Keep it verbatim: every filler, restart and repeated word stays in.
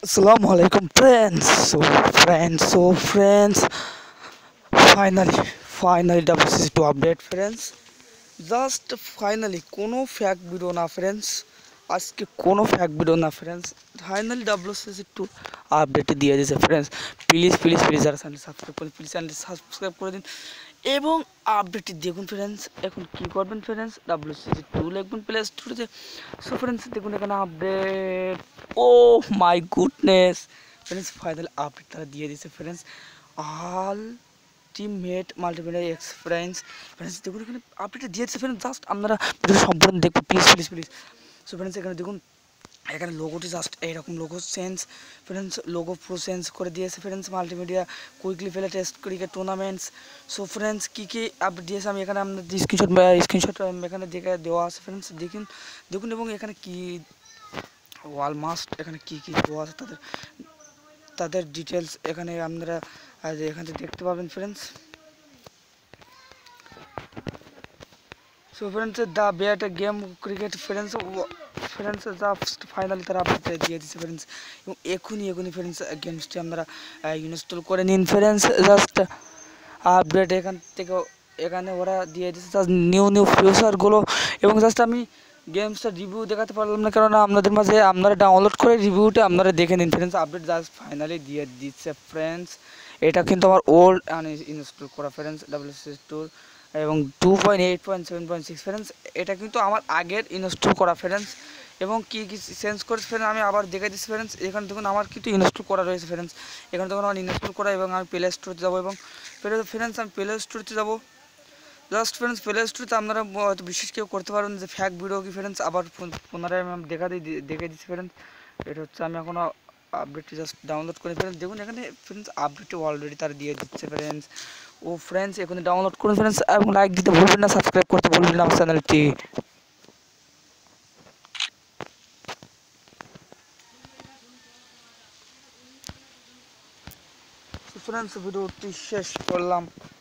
Assalamu alaikum friends. So friends, so friends, finally, finally W C C two update friends. Just finally, কোনো fake video না friends. আজকে কোনো fake video না friends. Finally W C C two update দিয়ে দিয়েছে friends. Please please please যারা channel subscribe করে please channel subscribe করে দিন এবং আপডেটটি দেখুন ফ্রেন্ডস। এখন কি করবেন friends, W C C two লিখবেন প্লে স্টোরে। সো ফ্রেন্ডস দেখুন এখানে update. Oh my goodness friends, final update তারা দিয়ে দিয়েছে friends. All teammate multiplayer experience friends, দেখুন এখানে আপডেটটা দিয়ে দিয়েছে ফ্রেন্ডস। জাস্ট আপনারা ভিডিও সম্পূর্ণ দেখুন please please please. So friends এখানে দেখুন, এখানে লোগোটি জাস্ট এইরকম লোগো চেঞ্জ ফ্রেন্ডস, লোগো পুরো চেঞ্জ করে দিয়েছে ফ্রেন্ডস। মাল্টিমিডিয়া কুইকলি ফেলে test cricket tournaments. So friends কী কী আপডেট দিয়েছে আমি এখানে আপনাদের স্ক্রিনশট স্ক্রিনশট এখানে দেখে দেওয়া আছে ফ্রেন্ডস। দেখুন দেখুন এবং এখানে কি অলমোস্ট এখানে কী কী দেওয়া আছে তাদের তাদের ডিটেলস এখানে আপনারা এখানে দেখতে পাবেন friends. So friends the bet game cricket friends friends just finally তারা আপডেট দিয়ে দিচ্ছে ফ্রেন্ডস। এবং এখনই এখনই ফ্রেন্ডস গেমসটি আপনারা ইনস্টল করে নিন ফ্রেন্ডস। জাস্ট আপডেট এখান থেকে এখানে ওরা দিয়ে দিচ্ছে জাস্ট নিউ নিউ ফিচারগুলো। এবং জাস্ট আমি গেমসটা রিভিউ দেখাতে পারলাম না, কেননা আপনাদের মাঝে আপনারা ডাউনলোড করে রিভিউটা আপনারা দেখে নিন ফ্রেন্ডস। আপডেট জাস্ট ফাইনালি দিয়ে দিচ্ছে ফ্রেন্ডস। এটা কিন্তু আমার ওল্ড ইনস্টল করা friends W C C two এবং two point eight point seven point six friends, এটা কিন্তু আমার আগের ইনস্টল করা ফ্রেন্ডস। এবং কী কী চেঞ্জ করেছে ফ্রেন্ডস আমি আবার দেখে দিচ্ছি ফ্রেন্ডস। এখানে দেখুন আমার কিন্তু ইনস্টল করা রয়েছে ফ্রেন্ডস। এখানে দেখুন আমার ইনস্টল করা এবং আমি প্লে স্টোরে যাবো এবং ফ্রেন্ডস আমি প্লে স্টোরেতে যাবো। জাস্ট ফ্রেন্ডস প্লে স্টোরেতে আপনারা হয়তো বিশেষ কেউ করতে পারেন যে ফ্যাক ভিডিও কি ফ্রেন্ডস, আবার পুনরায় আমি দেখা দিই দেখে দিচ্ছি ফ্রেন্ডস। এটা হচ্ছে আমি এখনও আপডেটটি জাস্ট ডাউনলোড করে ফ্রেন্ডস। দেখুন এখানে ফ্রেন্ডস আপডেটটি অলরেডি তারা দিয়ে দিচ্ছে ফ্রেন্ডস। ও ফ্রেন্ডস এখানে ডাউনলোড করুন ফ্রেন্ডস এবং লাইক দিতে ভুলবেন না, সাবস্ক্রাইব করতে ভুলবেন না আমার চ্যানেলটি। ফ্রেন্ডস ভিডিওটি শেষ করলাম।